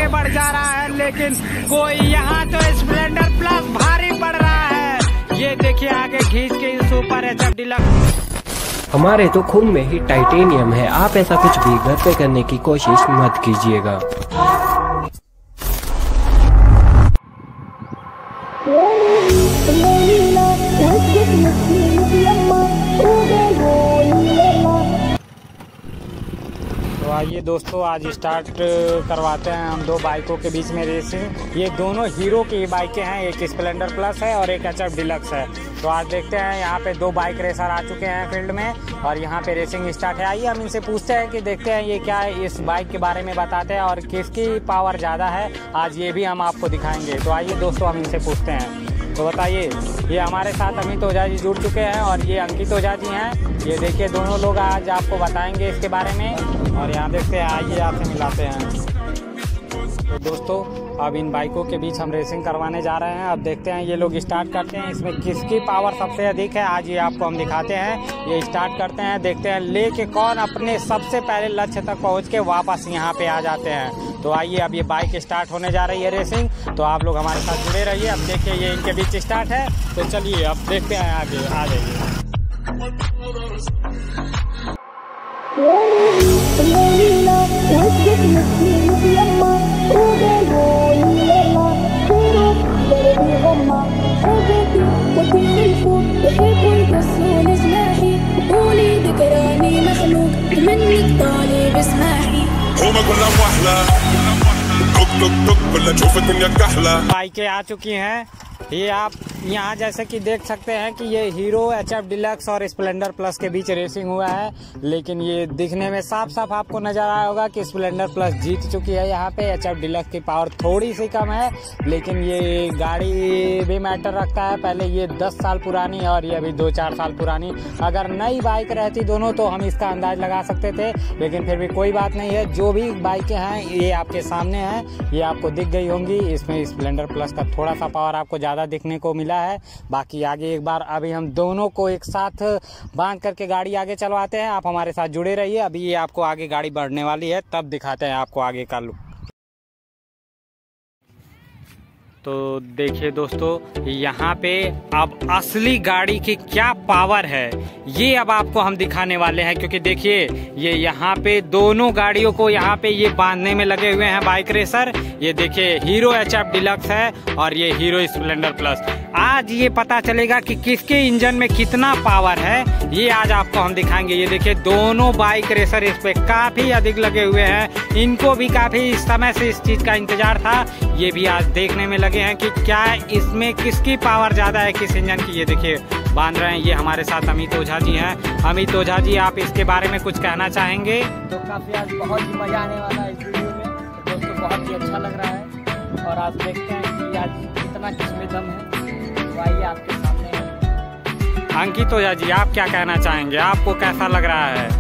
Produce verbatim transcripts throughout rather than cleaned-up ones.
आगे बढ़ जा रहा है, लेकिन कोई यहाँ तो स्प्लेंडर प्लस भारी पड़ रहा है। ये देखिए आगे खींच के सुपर एचएफ डिलक्स। हमारे तो खून में ही टाइटेनियम है, आप ऐसा कुछ भी घर पे करने की कोशिश मत कीजिएगा। तो आइए दोस्तों, आज स्टार्ट करवाते हैं हम दो बाइकों के बीच में रेसिंग। ये दोनों हीरो की बाइकें हैं, एक स्प्लेंडर प्लस है और एक एचएफ डिलक्स है। तो आज देखते हैं, यहाँ पे दो बाइक रेसर आ चुके हैं फील्ड में और यहाँ पे रेसिंग स्टार्ट है। आइए हम इनसे पूछते हैं कि देखते हैं ये क्या है, इस बाइक के बारे में बताते हैं और किसकी पावर ज़्यादा है, आज ये भी हम आपको दिखाएंगे। तो आइए दोस्तों हम इनसे पूछते हैं। तो बताइए, ये हमारे साथ अमित ओझा जी जुड़ चुके हैं और ये अंकित ओझा जी हैं। ये देखिए दोनों लोग आज आपको बताएंगे इसके बारे में और यहाँ देखते हैं, आइए आपसे मिलाते हैं। तो दोस्तों अब इन बाइकों के बीच हम रेसिंग करवाने जा रहे हैं। अब देखते हैं ये लोग स्टार्ट करते हैं, इसमें किसकी पावर सबसे अधिक है आज ये आपको हम दिखाते हैं। ये स्टार्ट करते हैं, देखते हैं लेके कौन अपने सबसे पहले लक्ष्य तक पहुंच के वापस यहाँ पे आ जाते हैं। तो आइए अब ये बाइक स्टार्ट होने जा रही है रेसिंग, तो आप लोग हमारे साथ जुड़े रहिए। अब देखिए ये इनके बीच स्टार्ट है, तो चलिए अब देखते हैं आगे, आ जाइए। बाइकें आ चुकी हैं। ये आप यहाँ जैसे कि देख सकते हैं कि ये हीरो एचएफ डिलक्स और स्प्लेंडर प्लस के बीच रेसिंग हुआ है, लेकिन ये दिखने में साफ साफ आपको नजर आया होगा कि स्प्लेंडर प्लस जीत चुकी है। यहाँ पे एचएफ डिलक्स की पावर थोड़ी सी कम है, लेकिन ये गाड़ी भी मैटर रखता है। पहले ये दस साल पुरानी और ये अभी दो चार साल पुरानी। अगर नई बाइक रहती दोनों तो हम इसका अंदाज लगा सकते थे, लेकिन फिर भी कोई बात नहीं है। जो भी बाइकें हैं ये आपके सामने हैं, ये आपको दिख गई होंगी। इसमें स्प्लेंडर प्लस का थोड़ा सा पावर आपको ज़्यादा दिखने को मिला है। बाकी आगे एक बार अभी हम दोनों को एक साथ बांध करके गाड़ी आगे चलवाते हैं। आप हमारे साथ जुड़े रहिए, अभी ये आपको आगे गाड़ी बढ़ने वाली है, तब दिखाते हैं आपको आगे का लुक। तो देखिए दोस्तों, यहाँ पे अब असली गाड़ी की क्या पावर है ये अब आपको हम दिखाने वाले हैं, क्योंकि देखिए ये यहाँ पे दोनों गाड़ियों को यहाँ पे ये बांधने में लगे हुए हैं बाइक रेसर। ये देखिए हीरो एचएफ डिलक्स है और ये हीरो स्प्लेंडर प्लस। आज ये पता चलेगा कि किसके इंजन में कितना पावर है, ये आज आपको हम दिखाएंगे। ये देखिए दोनों बाइक रेसर इस पे काफी अधिक लगे हुए हैं, इनको भी काफी समय से इस चीज का इंतजार था। ये भी आज देखने में लगे हैं कि क्या इसमें किसकी पावर ज्यादा है, किस इंजन की। ये देखिए बांध रहे हैं, ये हमारे साथ अमित ओझा जी हैं। अमित ओझा जी, आप इसके बारे में कुछ कहना चाहेंगे? तो काफी आज बहुत ही मजा आने वाला है इस वीडियो में, तो दोस्तों बहुत ही अच्छा लग रहा है और आज देखते हैं कि आज कितना किसमें दम है। तो आइए आपके सामने है। अंकित ओझा जी, आप क्या कहना चाहेंगे, आपको कैसा लग रहा है?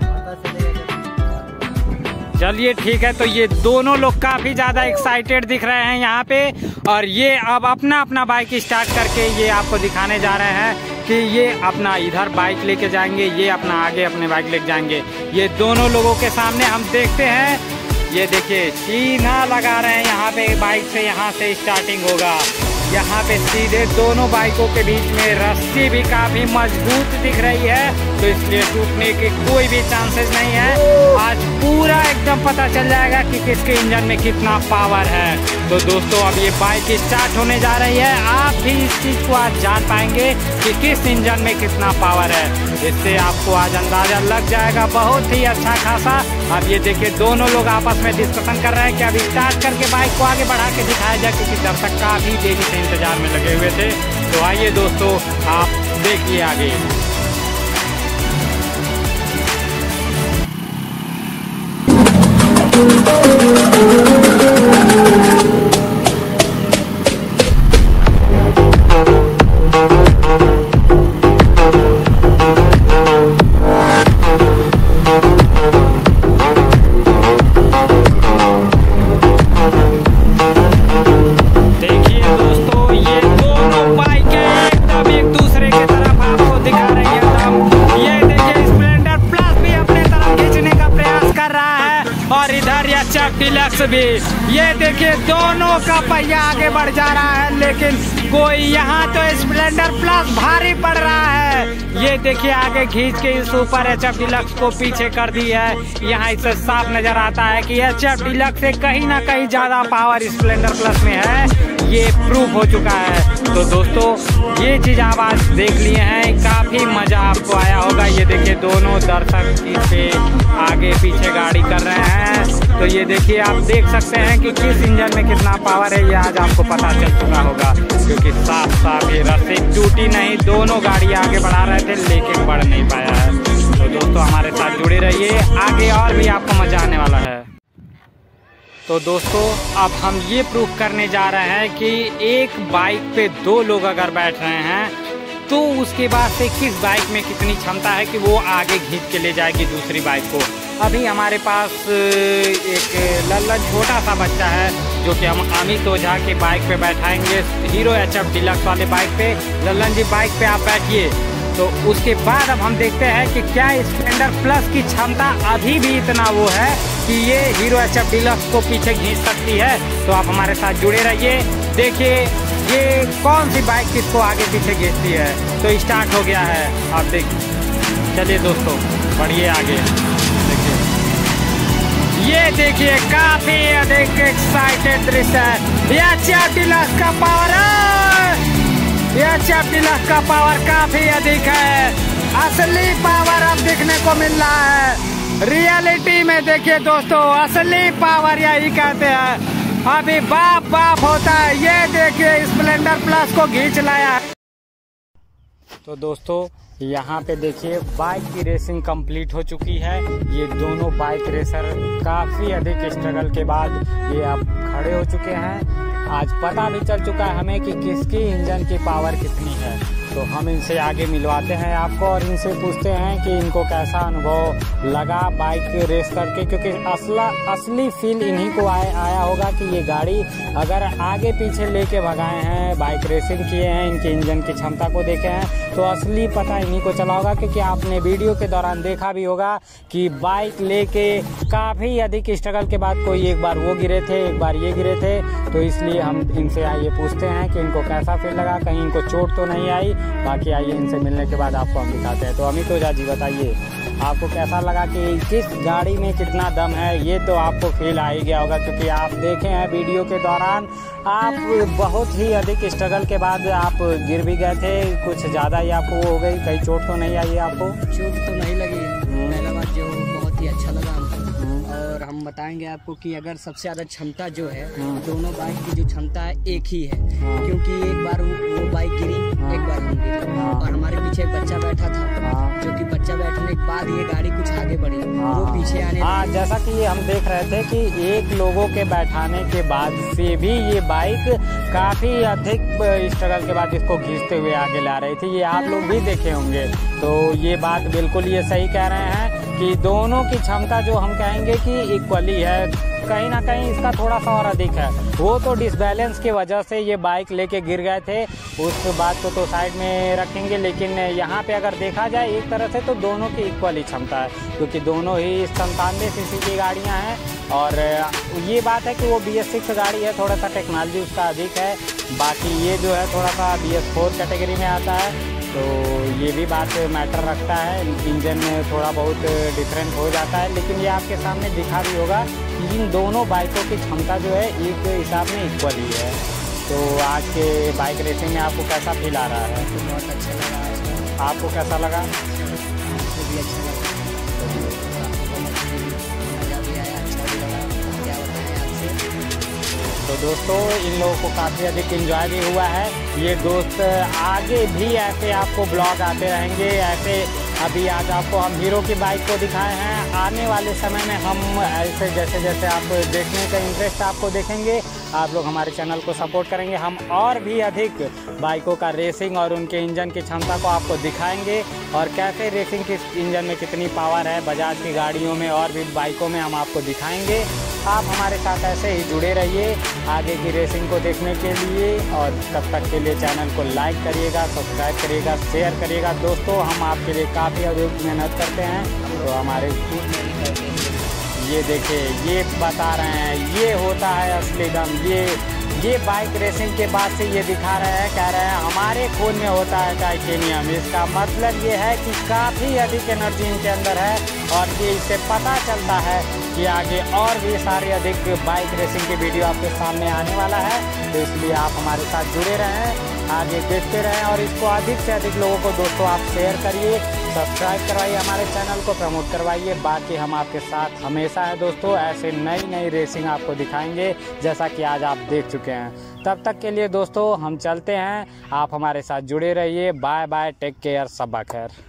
चलिए ठीक है, तो ये दोनों लोग काफी ज्यादा एक्साइटेड दिख रहे हैं यहाँ पे और ये अब अपना अपना बाइक स्टार्ट करके ये आपको दिखाने जा रहे हैं कि ये अपना इधर बाइक लेके जाएंगे, ये अपना आगे अपने बाइक लेके जाएंगे। ये दोनों लोगों के सामने हम देखते हैं, ये देखिए सीधा लगा रहे हैं यहाँ पे बाइक से, यहाँ से स्टार्टिंग होगा। यहाँ पे सीधे दोनों बाइकों के बीच में रस्सी भी काफी मजबूत दिख रही है, तो इसलिए टूटने के कोई भी चांसेस नहीं है। आज पूरा एकदम पता चल जाएगा कि किसके इंजन में कितना पावर है। तो दोस्तों अब ये बाइक स्टार्ट होने जा रही है, आप भी इस चीज को आज जान पाएंगे कि किस इंजन में कितना पावर है। इससे आपको आज अंदाजा लग जाएगा बहुत ही अच्छा खासा। अब ये देखिए दोनों लोग आपस में डिस्कशन कर रहे हैं कि अभी स्टार्ट करके बाइक को आगे बढ़ा के दिखाया जाए, क्योंकि दर्शक काफी देरी से इंतजार में लगे हुए थे। तो आइए दोस्तों आप देखिए आगे। भी। ये देखिए दोनों का पहिया आगे बढ़ जा रहा है, लेकिन कोई यहाँ तो स्प्लेंडर प्लस भारी पड़ रहा है। ये देखिए आगे खींच के इस सुपर एच एफ डिलक्स को पीछे कर दी है। यहाँ इससे साफ नजर आता है कि एच एफ डिलक्स से कहीं ना कहीं ज्यादा पावर स्प्लेंडर प्लस में है, ये प्रूफ हो चुका है। तो दोस्तों ये चीज आप आज देख लिए हैं, काफी मजा आपको आया होगा। ये देखिए दोनों दर्शक इससे आगे पीछे गाड़ी कर रहे हैं। तो ये देखिए आप देख सकते हैं कि किस इंजन में कितना पावर है, ये आज आपको पता चल चुका होगा, क्योंकि साफ साफ ये रस्सी टूटी नहीं, दोनों गाड़ी आगे बढ़ा रहे थे लेकिन बढ़ नहीं पाया है। तो दोस्तों हमारे साथ जुड़े रहिए, आगे और भी आपको मजा आने वाला है। तो दोस्तों अब हम ये प्रूफ करने जा रहे हैं कि एक बाइक पे दो लोग अगर बैठ रहे हैं तो उसके बाद से किस बाइक में कितनी क्षमता है कि वो आगे खींच के ले जाएगी दूसरी बाइक को। अभी हमारे पास एक लल्लन छोटा सा बच्चा है जो कि हम अमित ओझा के बाइक पे बैठाएंगे, हीरो एच एफ डिलक्स वाले बाइक पे। लल्लन जी बाइक पे आप बैठिए। तो उसके बाद अब हम देखते हैं कि क्या स्प्लेंडर प्लस की क्षमता अभी भी इतना वो है कि ये हीरो एच एफ डिलक्स को पीछे खींच सकती है। तो आप हमारे साथ जुड़े रहिए, देखिए ये कौन सी बाइक किसको आगे पीछे खींचती है। तो स्टार्ट हो गया है, आप देखिए। चलिए दोस्तों बढ़िए आगे देखिए। ये देखिए काफी अधिक एक्साइटेड दृश्य है। ये एच एफ डिलक्स का पावर है, ये एच एफ डिलक्स का पावर काफी अधिक है। असली पावर अब दिखने को मिल रहा है रियलिटी में। देखिए दोस्तों असली पावर यही कहते हैं, अभी बाप बाप होता है। ये देखिए स्प्लेंडर प्लस को खींच लाया है। तो दोस्तों यहाँ पे देखिए बाइक की रेसिंग कंप्लीट हो चुकी है। ये दोनों बाइक रेसर काफी अधिक स्ट्रगल के बाद ये अब खड़े हो चुके हैं। आज पता भी चल चुका है हमें कि किसकी इंजन की पावर कितनी है। तो हम इनसे आगे मिलवाते हैं आपको और इनसे पूछते हैं कि इनको कैसा अनुभव लगा बाइक रेस करके, क्योंकि असला असली फील इन्हीं को आए, आया होगा कि ये गाड़ी अगर आगे पीछे लेके भगाए हैं, बाइक रेसिंग किए हैं, इनके इंजन की क्षमता को देखे हैं, तो असली पता इन्हीं को चला होगा। क्योंकि आपने वीडियो के दौरान देखा भी होगा कि बाइक लेके काफ़ी अधिक स्ट्रगल के बाद कोई एक बार वो गिरे थे, एक बार ये गिरे थे। तो इसलिए हम इनसे आइए पूछते हैं कि इनको कैसा फील लगा, कहीं इनको चोट तो नहीं आई। बाकी आइए इनसे मिलने के बाद आपको हम दिखाते हैं। तो अमित ओझा जी बताइए आपको कैसा लगा कि किस गाड़ी में कितना दम है। ये तो आपको फील आ ही गया होगा, क्योंकि आप देखे हैं वीडियो के दौरान आप बहुत ही अधिक स्ट्रगल के बाद आप गिर भी गए थे, कुछ ज़्यादा ही आपको हो गई, कहीं चोट तो नहीं आई आपको? चोट तो नहीं लगी है। पहला बात जो बहुत ही अच्छा लगा हमको, और हम बताएंगे आपको कि अगर सबसे ज़्यादा क्षमता जो है दोनों बाइक की जो क्षमता है एक ही है, क्योंकि एक बार वो बाइक गिरी, एक बार हम गिरे, और हमारे पीछे एक बच्चा बैठा था जो कि बच्चा बैठने के बाद ये गाड़ी कुछ आगे बढ़ी, वो पीछे आने हाँ, जैसा कि ये हम देख रहे थे कि एक लोगों के बैठाने के बाद से भी ये बाइक काफ़ी अधिक स्ट्रगल के बाद इसको खींचते हुए आगे ला रही थी। ये आप लोग भी देखे होंगे। तो ये बात बिल्कुल ये सही कह रहे हैं कि दोनों की क्षमता जो हम कहेंगे कि इक्वली है, कहीं ना कहीं इसका थोड़ा सा और अधिक है। वो तो डिसबैलेंस की वजह से ये बाइक लेके गिर गए थे, उस बात को तो साइड में रखेंगे। लेकिन यहाँ पे अगर देखा जाए एक तरह से तो दोनों की इक्वली क्षमता है, क्योंकि दोनों ही संतानवे सीसी की गाड़ियाँ हैं। और ये बात है कि वो बी एस सिक्स गाड़ी है, थोड़ा सा टेक्नोलॉजी उसका अधिक है। बाकी ये जो है थोड़ा सा बी एस फोर कैटेगरी में आता है, तो ये भी बात मैटर रखता है। इंजन में थोड़ा बहुत डिफरेंट हो जाता है, लेकिन ये आपके सामने दिखा भी होगा कि इन दोनों बाइकों की क्षमता जो है एक हिसाब में इक्वल ही है। तो आज के बाइक रेसिंग में आपको कैसा फील आ रहा है? तो बहुत अच्छा लगा। आपको कैसा लगा? मुझे भी अच्छा लगा, मज़ा भी आया, अच्छा भी लगा। क्या बताएं आपसे। तो दोस्तों इन लोगों को काफ़ी अधिक एंजॉय भी हुआ है। ये दोस्त आगे भी ऐसे आपको ब्लॉग आते रहेंगे। ऐसे अभी आज आपको हम हीरो की बाइक को दिखाए हैं, आने वाले समय में हम ऐसे जैसे जैसे आप देखने का इंटरेस्ट आपको देखेंगे, आप लोग हमारे चैनल को सपोर्ट करेंगे, हम और भी अधिक बाइकों का रेसिंग और उनके इंजन की क्षमता को आपको दिखाएंगे, और कैसे रेसिंग की इंजन में कितनी पावर है बजाज की गाड़ियों में और भी बाइकों में हम आपको दिखाएंगे। आप हमारे साथ ऐसे ही जुड़े रहिए आगे की रेसिंग को देखने के लिए, और तब तक के लिए चैनल को लाइक करिएगा, सब्सक्राइब करिएगा, शेयर करिएगा। दोस्तों हम आपके लिए काफ़ी अधिक मेहनत करते हैं, तो हमारे ये देखिए, ये बता रहे हैं ये होता है असली दम। ये ये बाइक रेसिंग के बाद से ये दिखा रहे हैं, कह रहे हैं हमारे खून में होता है टाइटेनियम। इसका मतलब ये है कि काफ़ी अधिक एनर्जी इनके अंदर है और ये इससे पता चलता है कि आगे और भी सारे अधिक बाइक रेसिंग के वीडियो आपके सामने आने वाला है। तो इसलिए आप हमारे साथ जुड़े रहें, आगे देखते रहें और इसको अधिक से अधिक लोगों को दोस्तों आप शेयर करिए, सब्सक्राइब करवाइए, हमारे चैनल को प्रमोट करवाइए। बाकी हम आपके साथ हमेशा है दोस्तों, ऐसे नई नई रेसिंग आपको दिखाएंगे जैसा कि आज आप देख चुके हैं। तब तक के लिए दोस्तों हम चलते हैं, आप हमारे साथ जुड़े रहिए। बाय बाय, टेक केयर, सबा खैर।